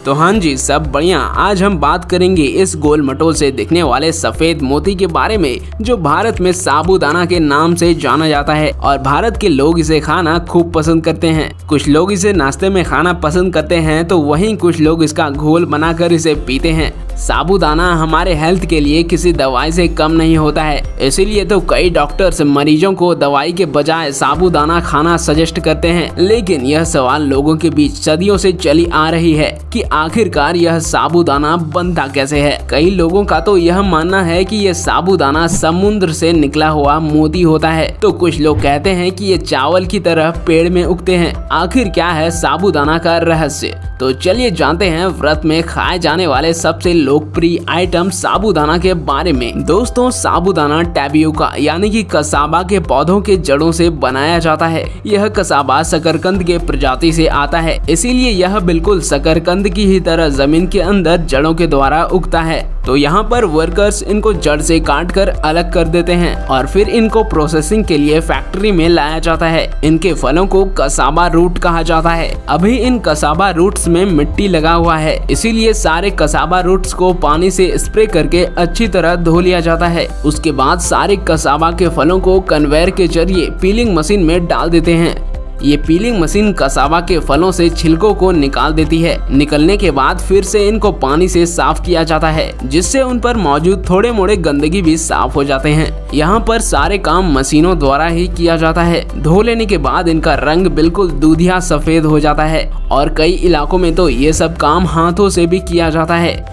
तो हाँ जी, सब बढ़िया। आज हम बात करेंगे इस गोल मटोल से दिखने वाले सफेद मोती के बारे में, जो भारत में साबूदाना के नाम से जाना जाता है और भारत के लोग इसे खाना खूब पसंद करते हैं। कुछ लोग इसे नाश्ते में खाना पसंद करते हैं तो वहीं कुछ लोग इसका घोल बनाकर इसे पीते हैं। साबूदाना हमारे हेल्थ के लिए किसी दवाई से कम नहीं होता है, इसीलिए तो कई डॉक्टर्स मरीजों को दवाई के बजाय साबूदाना खाना सजेस्ट करते हैं। लेकिन यह सवाल लोगों के बीच सदियों से चली आ रही है कि आखिरकार यह साबूदाना बनता कैसे है। कई लोगों का तो यह मानना है कि यह साबूदाना समुद्र से निकला हुआ मोती होता है, तो कुछ लोग कहते हैं कि ये चावल की तरह पेड़ में उगते हैं। आखिर क्या है साबूदाना का रहस्य? तो चलिए जानते हैं व्रत में खाए जाने वाले सबसे लोकप्रिय आइटम साबूदाना के बारे में। दोस्तों, साबूदाना टैपियोका यानी कि कसाबा के पौधों के जड़ों से बनाया जाता है। यह कसाबा शकरकंद के प्रजाति से आता है, इसीलिए यह बिल्कुल शकरकंद की ही तरह जमीन के अंदर जड़ों के द्वारा उगता है। तो यहाँ पर वर्कर्स इनको जड़ से काट कर अलग कर देते हैं और फिर इनको प्रोसेसिंग के लिए फैक्ट्री में लाया जाता है। इनके फलों को कसाबा रूट कहा जाता है। अभी इन कसाबा रूट्स में मिट्टी लगा हुआ है, इसीलिए सारे कसाबा रूट्स को पानी से स्प्रे करके अच्छी तरह धो लिया जाता है। उसके बाद सारे कसाबा के फलों को कन्वेयर के जरिए पीलिंग मशीन में डाल देते हैं। ये पीलिंग मशीन कसाबा के फलों से छिलकों को निकाल देती है। निकलने के बाद फिर से इनको पानी से साफ किया जाता है, जिससे उन पर मौजूद थोड़े मोड़े गंदगी भी साफ हो जाते हैं। यहाँ पर सारे काम मशीनों द्वारा ही किया जाता है। धो लेने के बाद इनका रंग बिल्कुल दूधिया सफेद हो जाता है और कई इलाकों में तो ये सब काम हाथों से भी किया जाता है।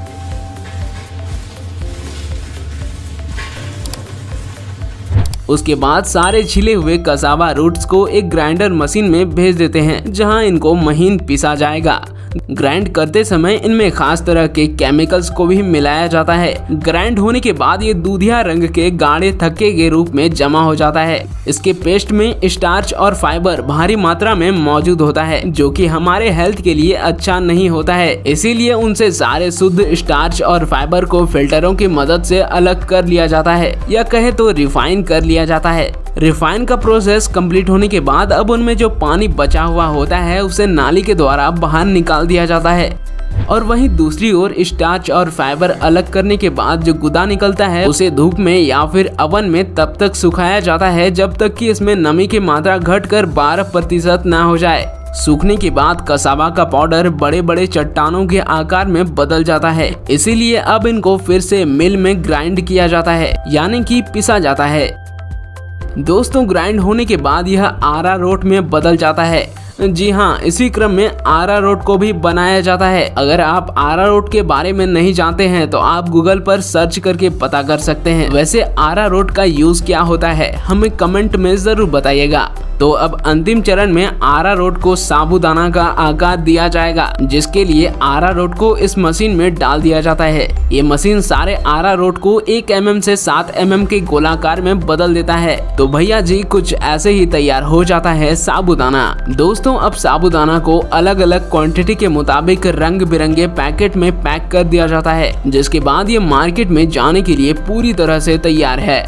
उसके बाद सारे छिले हुए कसाबा रूट्स को एक ग्राइंडर मशीन में भेज देते हैं, जहां इनको महीन पिसा जाएगा। ग्राइंड करते समय इनमें खास तरह के केमिकल्स को भी मिलाया जाता है। ग्राइंड होने के बाद ये दूधिया रंग के गाढ़े थक्के के रूप में जमा हो जाता है। इसके पेस्ट में स्टार्च और फाइबर भारी मात्रा में मौजूद होता है, जो कि हमारे हेल्थ के लिए अच्छा नहीं होता है। इसीलिए उनसे सारे शुद्ध स्टार्च और फाइबर को फिल्टरों की मदद से अलग कर लिया जाता है, या कहे तो रिफाइन कर लिया जाता है। रिफाइन का प्रोसेस कंप्लीट होने के बाद अब उनमें जो पानी बचा हुआ होता है उसे नाली के द्वारा बाहर निकाल दिया जाता है। और वहीं दूसरी ओर स्टार्च और फाइबर अलग करने के बाद जो गुदा निकलता है उसे धूप में या फिर ओवन में तब तक सुखाया जाता है जब तक कि इसमें नमी की मात्रा घटकर 12% ना हो जाए। सूखने के बाद कसाबा का पाउडर बड़े बड़े चट्टानों के आकार में बदल जाता है, इसीलिए अब इनको फिर से मिल में ग्राइंड किया जाता है, यानी कि पिसा जाता है। दोस्तों, ग्राइंड होने के बाद यह आरारोट में बदल जाता है। जी हाँ, इसी क्रम में आरारोट को भी बनाया जाता है। अगर आप आरारोट के बारे में नहीं जानते हैं तो आप गूगल पर सर्च करके पता कर सकते हैं। वैसे आरारोट का यूज क्या होता है हमें कमेंट में जरूर बताइएगा। तो अब अंतिम चरण में आरारोट को साबूदाना का आकार दिया जाएगा, जिसके लिए आरारोट को इस मशीन में डाल दिया जाता है। ये मशीन सारे आरारोट को 1 mm से 7 mm के गोलाकार में बदल देता है। तो भैया जी, कुछ ऐसे ही तैयार हो जाता है साबूदाना। दोस्तों, अब साबूदाना को अलग अलग क्वांटिटी के मुताबिक रंग बिरंगे पैकेट में पैक कर दिया जाता है, जिसके बाद ये मार्केट में जाने के लिए पूरी तरह से तैयार है।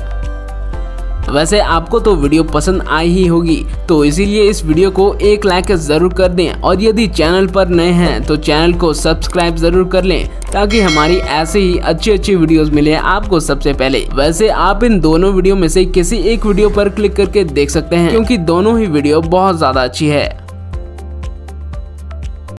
वैसे आपको तो वीडियो पसंद आई ही होगी, तो इसीलिए इस वीडियो को एक लाइक जरूर कर दें और यदि चैनल पर नए हैं तो चैनल को सब्सक्राइब जरूर कर लें, ताकि हमारी ऐसे ही अच्छी वीडियोस मिले आपको सबसे पहले। वैसे आप इन दोनों वीडियो में से किसी एक वीडियो पर क्लिक करके देख सकते हैं, क्योंकि दोनों ही वीडियो बहुत ज्यादा अच्छी है।